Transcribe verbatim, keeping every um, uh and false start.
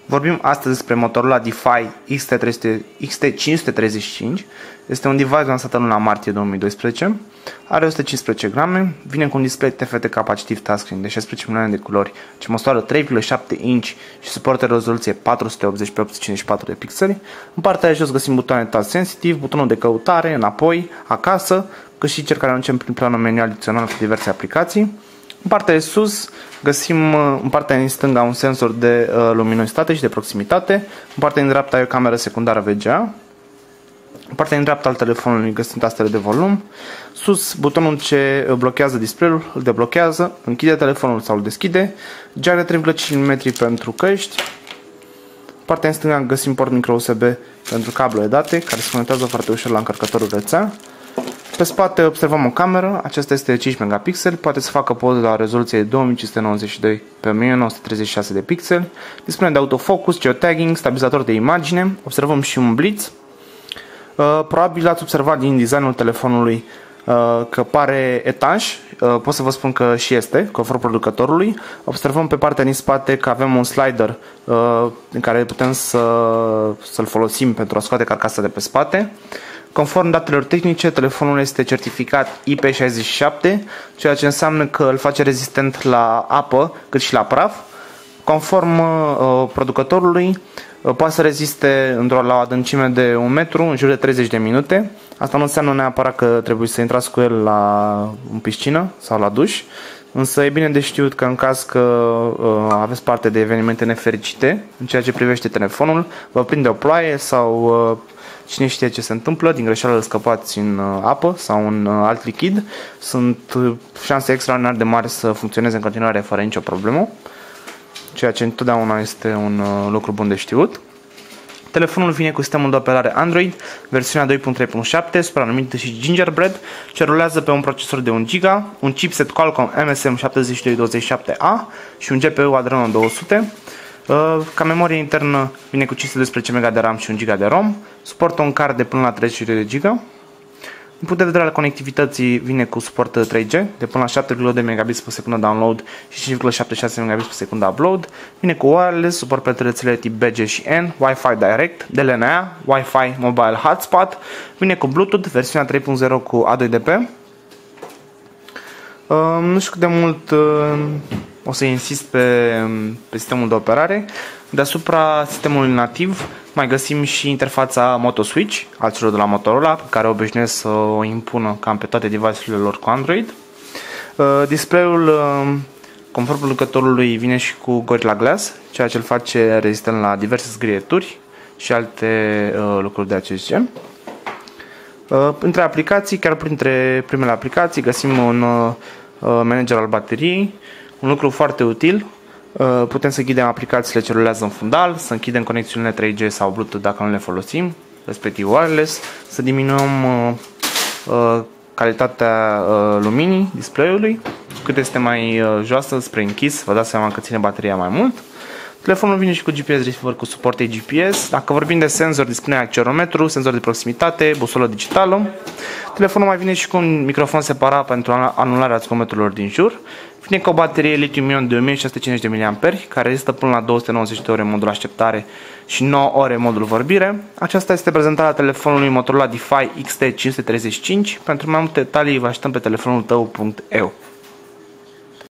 Vorbim astăzi despre Motorola DeFi X T cinci sute treizeci și cinci. Este un device lansat în luna martie două mii doisprezece. Are o sută cincisprezece grame, vine cu un display T F T capacitiv touchscreen de șaisprezece milioane de culori, ce măsoară trei virgulă șapte inch și suportă rezoluție patru sute optzeci pe opt sute cincizeci și patru de pixeli. În partea de jos găsim butoane touch sensitive, butonul de căutare, înapoi, acasă, cât și cel care aduce prin planul meniu adițional cu diverse aplicații. În partea de sus găsim în partea din stânga un senzor de uh, luminositate și de proximitate. În partea din dreapta e o cameră secundară V G A. În partea din dreapta al telefonului găsim tastele de volum. Sus, butonul ce blochează display-ul, îl deblochează, închide telefonul sau îl deschide. Jack de trei virgulă cinci milimetri pentru căști. În partea din stânga găsim port micro U S B pentru cablu de date, care se conectează foarte ușor la încărcătorul rețea. Pe spate observăm o cameră, aceasta este cinci megapixeli, poate să facă poze la rezoluție de două mii cinci sute nouăzeci și doi pe o mie nouă sute treizeci și șase de pixeli, dispune de autofocus, geotagging, stabilizator de imagine, observăm și un blitz. Uh, probabil ați observat din designul telefonului uh, că pare etanș, uh, pot să vă spun că și este, conform producătorului. Observăm pe partea din spate că avem un slider uh, în care putem să, să-l folosim pentru a scoate carcasa de pe spate. Conform datelor tehnice, telefonul este certificat I P șaizeci și șapte, ceea ce înseamnă că îl face rezistent la apă, cât și la praf. Conform uh, producătorului, uh, poate să reziste într-o la o adâncime de un metru, în jur de treizeci de minute. Asta nu înseamnă neapărat că trebuie să intrați cu el la în piscină sau la duș, însă e bine de știut că în caz că uh, aveți parte de evenimente nefericite în ceea ce privește telefonul, vă prinde o ploaie sau uh, cine știe ce se întâmplă, din greșeală îl scăpați în apă sau în alt lichid, sunt șanse extraordinar de mari să funcționeze în continuare fără nicio problemă, ceea ce întotdeauna este un lucru bun de știut. Telefonul vine cu sistemul de operare Android, versiunea doi punct trei punct șapte, supranumit și Gingerbread, ce rulează pe un procesor de un giga, un chipset Qualcomm M S M șapte doi două șapte A și un G P U Adreno două sute. Ca memorie internă vine cu cinci sute doisprezece mega de RAM și un giga de ROM, suportă un card de până la treizeci de giga. Din punct de vedere al conectivității vine cu suport trei G de până la șapte virgulă doi megabits pe secundă download și cinci virgulă șaptezeci și șase megabits pe secundă upload. Vine cu wireless, suport pentru rețele tip B G și N, Wi-Fi Direct, D L N A, Wi-Fi Mobile Hotspot. Vine cu Bluetooth, versiunea trei punct zero cu A doi D P. Uh, nu știu cât de mult uh, o să insist pe, pe sistemul de operare. Deasupra sistemului nativ mai găsim și interfața MotoSwitch al celor de la Motorola, pe care obișnuiesc să o impună cam pe toate device-urile lor cu Android. Uh, Display-ul, uh, conform producătorului, vine și cu Gorilla Glass, ceea ce îl face rezistent la diverse zgrieturi și alte uh, lucruri de acest gen. Uh, între aplicații, chiar printre primele aplicații, găsim un uh, manager al bateriei, un lucru foarte util. Putem să închidem aplicațiile ce rulează în fundal, să închidem conexiunile trei G sau Bluetooth dacă nu le folosim, respectiv wireless, să diminuăm uh, uh, calitatea uh, luminii display-ului, cât este mai uh, joasă spre închis, vă dați seama că ține bateria mai mult. Telefonul vine și cu G P S receiver cu suport A G P S. Dacă vorbim de senzor, dispune accelerometru, senzor de proximitate, busolă digitală. Telefonul mai vine și cu un microfon separat pentru anularea zgomotelor din jur. Vine cu o baterie litiu-ion de o mie șase sute cincizeci de miliamperi, care rezistă până la două sute nouăzeci de ore în modul așteptare și nouă ore în modul vorbire. Aceasta este prezentarea telefonului Motorola DeFi X T cinci sute treizeci și cinci. Pentru mai multe detalii vă așteptăm pe telefonul tău punct e u.